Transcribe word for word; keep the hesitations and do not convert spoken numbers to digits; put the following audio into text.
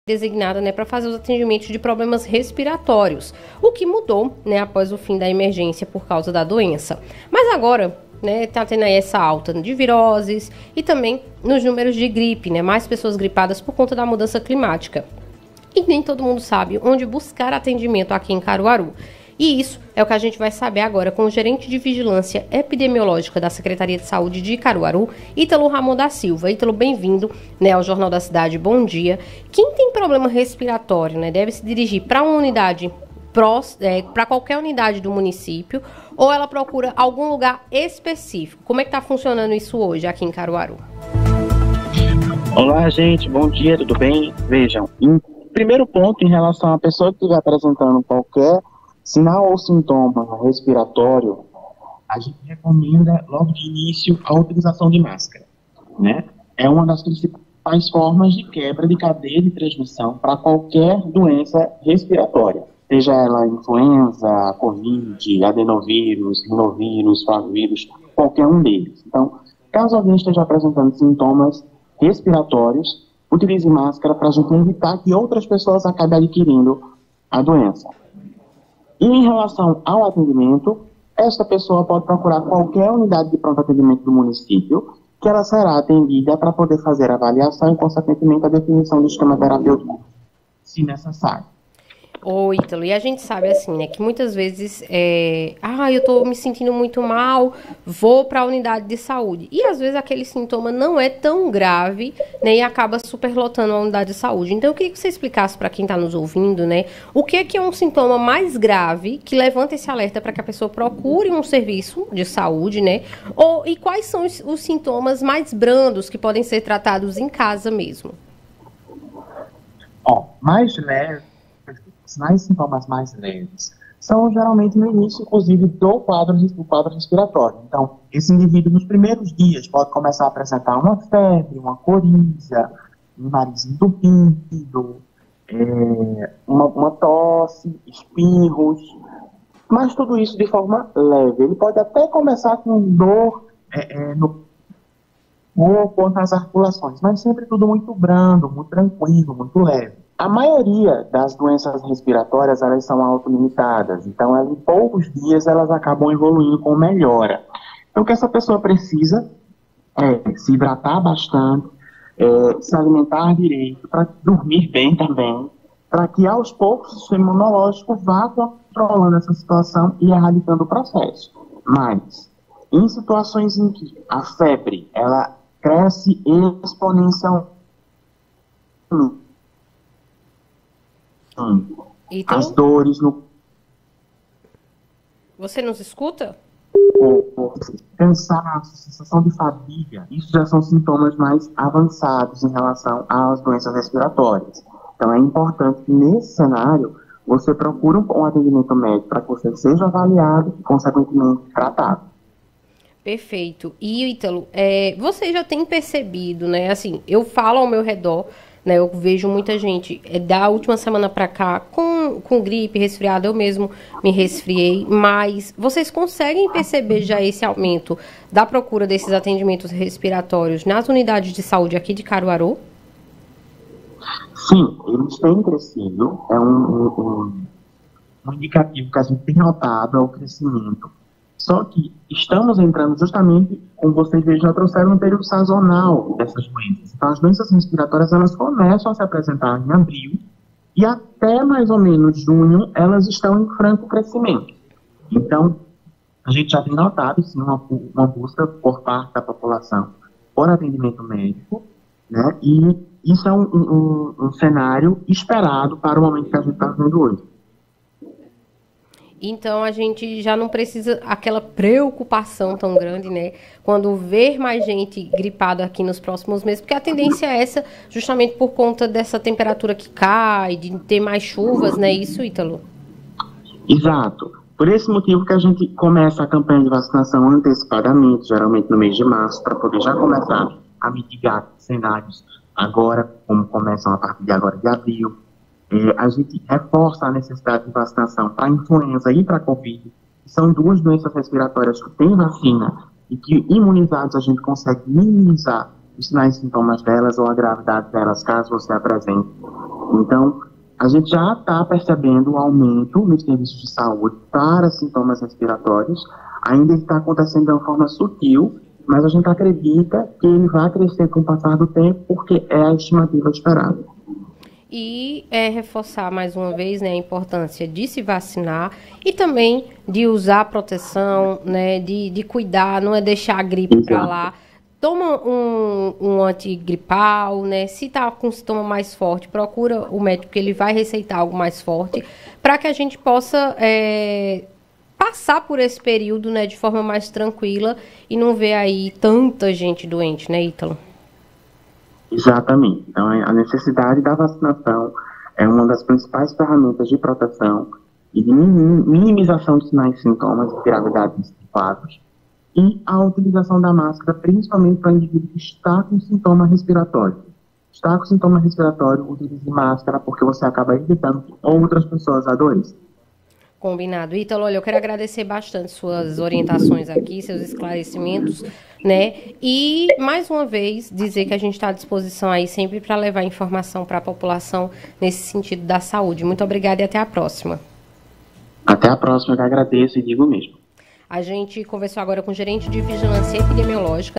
designada, né, para fazer os atendimentos de problemas respiratórios, o que mudou, né, após o fim da emergência por causa da doença. Mas agora, né, tá tendo aí essa alta de viroses e também nos números de gripe, né, mais pessoas gripadas por conta da mudança climática. E nem todo mundo sabe onde buscar atendimento aqui em Caruaru. E isso é o que a gente vai saber agora com o gerente de vigilância epidemiológica da Secretaria de Saúde de Caruaru, Ítalo Ramon da Silva. Ítalo, bem-vindo, né, ao Jornal da Cidade. Bom dia. Quem tem problema respiratório, né, deve se dirigir para uma unidade, é, para qualquer unidade do município, ou ela procura algum lugar específico? Como é que está funcionando isso hoje aqui em Caruaru? Olá, gente. Bom dia, tudo bem? Vejam, em primeiro ponto, em relação à pessoa que estiver apresentando qualquer sinal ou sintoma respiratório, a gente recomenda logo de início a utilização de máscara, né? É uma das principais formas de quebra de cadeia de transmissão para qualquer doença respiratória, seja ela influenza, covid, adenovírus, rinovírus, flavovírus, qualquer um deles. Então, caso alguém esteja apresentando sintomas respiratórios, utilize máscara para a gente evitar que outras pessoas acabem adquirindo a doença. E em relação ao atendimento, esta pessoa pode procurar qualquer unidade de pronto atendimento do município, que ela será atendida para poder fazer a avaliação e, consequentemente, a definição do esquema terapêutico, se necessário. Ô, Ítalo, e a gente sabe assim, né, que muitas vezes, é, ah, eu tô me sentindo muito mal, vou para a unidade de saúde. E às vezes aquele sintoma não é tão grave, né, e acaba superlotando a unidade de saúde. Então eu queria que você explicasse para quem está nos ouvindo, né, o que é que é um sintoma mais grave que levanta esse alerta para que a pessoa procure um serviço de saúde, né, ou, e quais são os, os sintomas mais brandos que podem ser tratados em casa mesmo? Ó, mais leve. Sinais e sintomas mais leves são geralmente no início, inclusive, do quadro, do quadro respiratório. Então, esse indivíduo, nos primeiros dias, pode começar a apresentar uma febre, uma coriza, um nariz entupido, é, uma, uma tosse, espirros, mas tudo isso de forma leve. Ele pode até começar com dor é, é, no corpo, nas articulações, mas sempre tudo muito brando, muito tranquilo, muito leve. A maioria das doenças respiratórias, elas são autolimitadas, então ela, em poucos dias elas acabam evoluindo com melhora. Então o que essa pessoa precisa é se hidratar bastante, é, se alimentar direito, para dormir bem também, para que aos poucos o sistema imunológico vá controlando essa situação e erradicando o processo. Mas, em situações em que a febre ela cresce exponencialmente, Então, as dores no Você nos escuta? corpo, cansaço, sensação de fadiga, isso já são sintomas mais avançados em relação às doenças respiratórias. Então é importante que nesse cenário você procure um atendimento médico para que você seja avaliado e, consequentemente, tratado. Perfeito. E, Ítalo, é, você já tem percebido, né, assim, eu falo ao meu redor, né, eu vejo muita gente, é, da última semana para cá, com, com gripe, resfriado, eu mesmo me resfriei, mas vocês conseguem perceber já esse aumento da procura desses atendimentos respiratórios nas unidades de saúde aqui de Caruaru? Sim, eles têm crescido, é um, um, um indicativo que a gente tem notado, é o crescimento. Só que estamos entrando justamente, como vocês já trouxeram, no período sazonal dessas doenças. Então, as doenças respiratórias, elas começam a se apresentar em abril e até mais ou menos junho, elas estão em franco crescimento. Então, a gente já tem notado, sim, uma, uma busca por parte da população por atendimento médico, né? E isso é um, um, um cenário esperado para o momento que a gente está vivendo hoje. Então, a gente já não precisa aquela preocupação tão grande, né? Quando ver mais gente gripada aqui nos próximos meses, porque a tendência é essa, justamente por conta dessa temperatura que cai, de ter mais chuvas, né? Isso, Ítalo? Exato. Por esse motivo que a gente começa a campanha de vacinação antecipadamente, geralmente no mês de março, para poder já começar a mitigar cenários agora, como começam a partir de agora de abril. É, a gente reforça a necessidade de vacinação para a influenza e para a Covid, que são duas doenças respiratórias que têm vacina e que, imunizados, a gente consegue minimizar os sinais e sintomas delas ou a gravidade delas, caso você apresente. Então, a gente já está percebendo o aumento nos serviços de saúde para sintomas respiratórios. Ainda está acontecendo de uma forma sutil, mas a gente acredita que ele vai crescer com o passar do tempo, porque é a estimativa esperada. E é, reforçar mais uma vez, né, a importância de se vacinar e também de usar proteção, né, de, de cuidar, não é deixar a gripe para lá. Toma um, um antigripal, né? Se está com sintoma mais forte, procura o médico, que ele vai receitar algo mais forte, para que a gente possa é, passar por esse período, né, de forma mais tranquila e não ver aí tanta gente doente, né, Ítalo? Exatamente. Então, a necessidade da vacinação é uma das principais ferramentas de proteção e de minimização de sinais e sintomas de gravidade desses quadros. E a utilização da máscara, principalmente para indivíduo que está com sintoma respiratório. Está com sintoma respiratório, utilize máscara, porque você acaba evitando que outras pessoas adoeçam. Combinado. Ítalo, olha, eu quero agradecer bastante suas orientações aqui, seus esclarecimentos, né? E, mais uma vez, dizer que a gente está à disposição aí sempre para levar informação para a população nesse sentido da saúde. Muito obrigada e até a próxima. Até a próxima, eu que agradeço e digo mesmo. A gente conversou agora com o gerente de vigilância epidemiológica